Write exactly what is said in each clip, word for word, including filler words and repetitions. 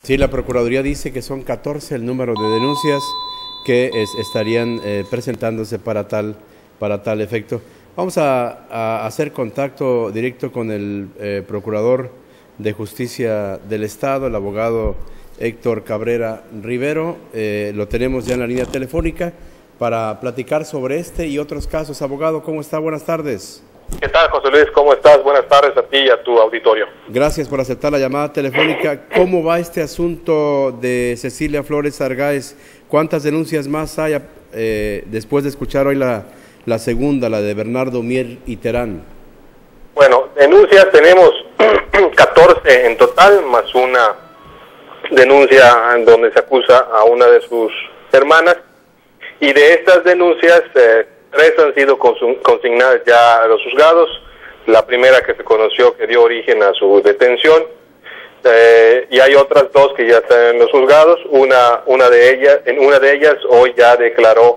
Sí, la Procuraduría dice que son catorce el número de denuncias que es, estarían eh, presentándose para tal, para tal efecto. Vamos a, a hacer contacto directo con el eh, Procurador de Justicia del Estado, el abogado Héctor Cabrera Rivero. Eh, lo tenemos ya en la línea telefónica para platicar sobre este y otros casos. Abogado, ¿cómo está? Buenas tardes. ¿Qué tal, José Luis? ¿Cómo estás? Buenas tardes a ti y a tu auditorio. Gracias por aceptar la llamada telefónica. ¿Cómo va este asunto de Cecilia Flores Argáez? ¿Cuántas denuncias más hay eh, después de escuchar hoy la, la segunda, la de Bernardo Mier y Terán? Bueno, denuncias tenemos catorce en total, más una denuncia en donde se acusa a una de sus hermanas. Y de estas denuncias, eh, tres han sido consignadas ya a los juzgados. La primera que se conoció que dio origen a su detención, eh, y hay otras dos que ya están en los juzgados. Una, una de ellas, en una de ellas hoy ya declaró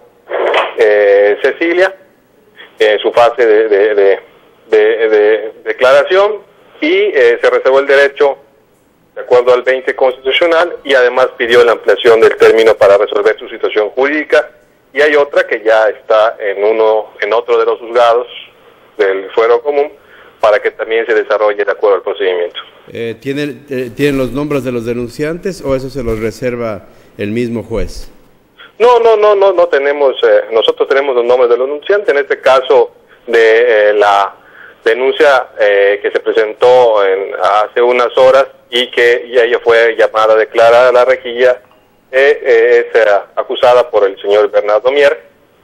eh, Cecilia en su fase de, de, de, de, de declaración y eh, se reservó el derecho de acuerdo al veinte constitucional y además pidió la ampliación del término para resolver su situación jurídica. Y hay otra que ya está en uno, en otro de los juzgados del fuero común para que también se desarrolle de acuerdo al procedimiento. Eh, ¿tiene, eh, ¿Tienen los nombres de los denunciantes o eso se los reserva el mismo juez? No, no, no, no, no tenemos, eh, nosotros tenemos los nombres de los denunciantes. En este caso de eh, la denuncia eh, que se presentó en, hace unas horas y que ya ella fue llamada a declarar a la rejilla. Eh, eh, es eh, acusada por el señor Bernardo Mier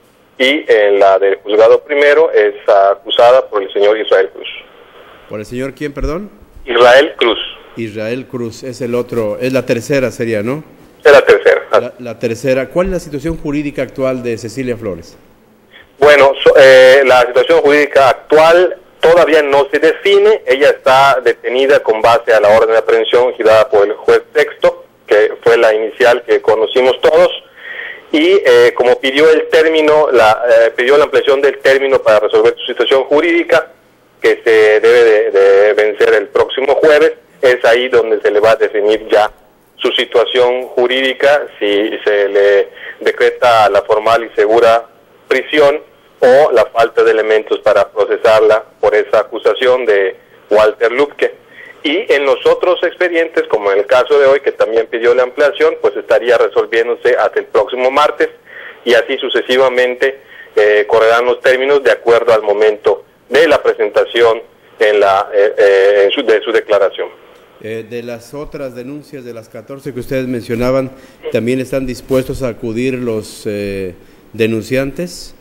y en la del juzgado primero es uh, acusada por el señor Israel Cruz. ¿Por el señor quién, perdón? Israel Cruz. Israel Cruz, es el otro, es la tercera sería, ¿no? Es la tercera. La, la tercera. ¿Cuál es la situación jurídica actual de Cecilia Flores? Bueno, so, eh, la situación jurídica actual todavía no se define. Ella está detenida con base a la orden de aprehensión girada por el juez sexto, que fue la inicial que conocimos todos, y eh, como pidió el término, la, eh, pidió la ampliación del término para resolver su situación jurídica, que se debe de, de vencer el próximo jueves, es ahí donde se le va a definir ya su situación jurídica, si se le decreta la formal y segura prisión o la falta de elementos para procesarla por esa acusación de Walter Lübke. Y en los otros expedientes, como en el caso de hoy, que también pidió la ampliación, pues estaría resolviéndose hasta el próximo martes, y así sucesivamente eh, correrán los términos de acuerdo al momento de la presentación en la, eh, eh, en su, de su declaración. Eh, de las otras denuncias, de las catorce que ustedes mencionaban, ¿también están dispuestos a acudir los eh, denunciantes?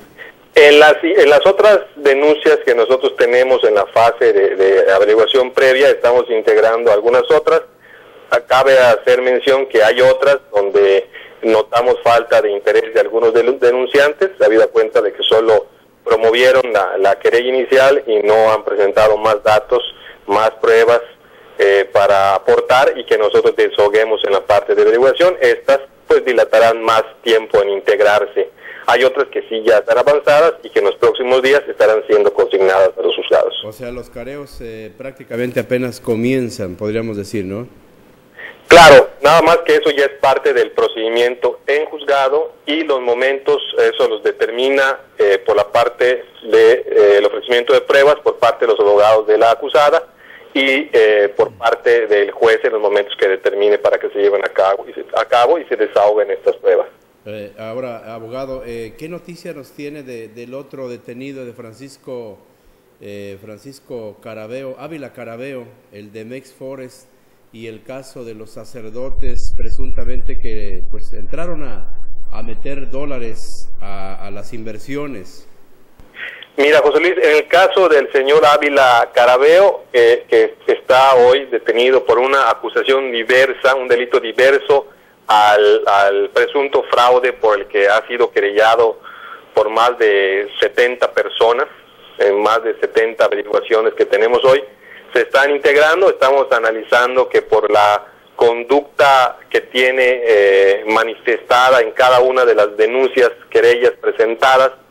En las, en las otras denuncias que nosotros tenemos en la fase de, de averiguación previa, estamos integrando algunas otras. Cabe hacer mención que hay otras donde notamos falta de interés de algunos denunciantes, habida cuenta de que solo promovieron la, la querella inicial y no han presentado más datos, más pruebas eh, para aportar y que nosotros desahoguemos en la parte de averiguación. Estas pues dilatarán más tiempo en integrarse. Hay otras que sí ya están avanzadas y que en los próximos días estarán siendo consignadas a los juzgados. O sea, los careos eh, prácticamente apenas comienzan, podríamos decir, ¿no? Claro, nada más que eso ya es parte del procedimiento en juzgado y los momentos, eso los determina eh, por la parte del de, eh, ofrecimiento de pruebas por parte de los abogados de la acusada y eh, por parte del juez en los momentos que determine para que se lleven a cabo y se, a cabo y se desahoguen estas pruebas. Eh, ahora, abogado, eh, ¿qué noticia nos tiene de, del otro detenido de Francisco eh, Francisco Carabeo, Ávila Carabeo, el de Mex Forest, y el caso de los sacerdotes presuntamente que pues entraron a, a meter dólares a, a las inversiones? Mira, José Luis, en el caso del señor Ávila Carabeo, eh, que está hoy detenido por una acusación diversa, un delito diverso, Al, al presunto fraude por el que ha sido querellado por más de setenta personas, en más de setenta averiguaciones que tenemos hoy, se están integrando. Estamos analizando que por la conducta que tiene eh, manifestada en cada una de las denuncias, querellas presentadas,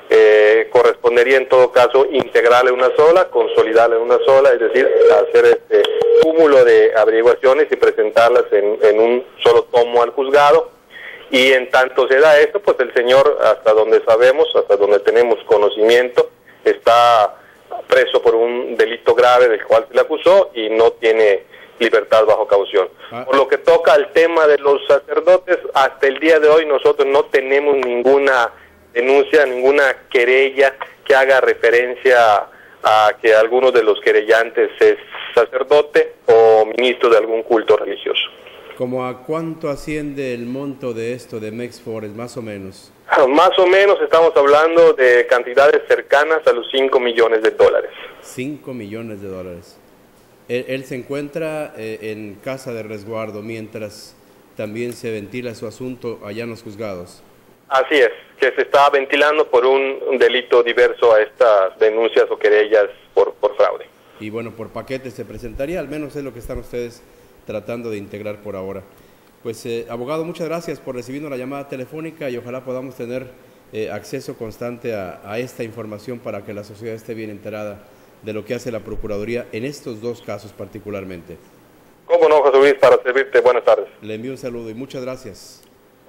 eh, correspondería en todo caso integrarla en una sola, consolidarla en una sola, es decir, hacer este cúmulo de averiguaciones y presentarlas en, en un solo tomo al juzgado. Y en tanto se da esto, pues el señor, hasta donde sabemos, hasta donde tenemos conocimiento, está preso por un delito grave del cual se le acusó y no tiene libertad bajo caución. Ah. Por lo que toca al tema de los sacerdotes, hasta el día de hoy nosotros no tenemos ninguna denuncia, ninguna querella que haga referencia a que alguno de los querellantes es sacerdote o ministro de algún culto religioso. ¿Cómo a cuánto asciende el monto de esto de Mexforest, más o menos? Más o menos estamos hablando de cantidades cercanas a los cinco millones de dólares. cinco millones de dólares. Él, él se encuentra eh, en casa de resguardo mientras también se ventila su asunto allá en los juzgados. Así es, que se está ventilando por un, un delito diverso a estas denuncias o querellas por, por fraude. Y bueno, por paquete se presentaría, al menos es lo que están ustedes tratando de integrar por ahora. Pues eh, abogado, muchas gracias por recibirnos la llamada telefónica y ojalá podamos tener eh, acceso constante a, a esta información para que la sociedad esté bien enterada de lo que hace la Procuraduría en estos dos casos particularmente. ¿Cómo no, José Luis? Para servirte, buenas tardes. Le envío un saludo y muchas gracias.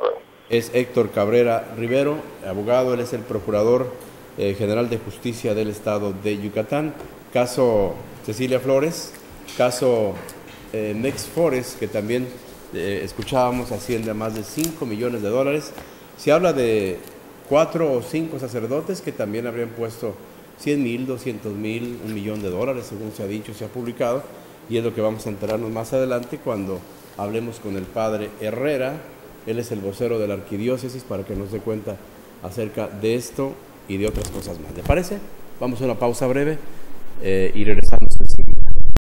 Es Héctor Cabrera Rivero, abogado, él es el Procurador eh, General de Justicia del Estado de Yucatán. Caso Cecilia Flores, caso eh, Mexforest, que también eh, escuchábamos, asciende a más de cinco millones de dólares. Se habla de cuatro o cinco sacerdotes que también habrían puesto cien mil, doscientos mil, un millón de dólares, según se ha dicho, se ha publicado, y es lo que vamos a enterarnos más adelante cuando hablemos con el padre Herrera. Él es el vocero de la arquidiócesis para que nos dé cuenta acerca de esto y de otras cosas más. ¿Le parece? Vamos a una pausa breve eh, y regresamos enseguida.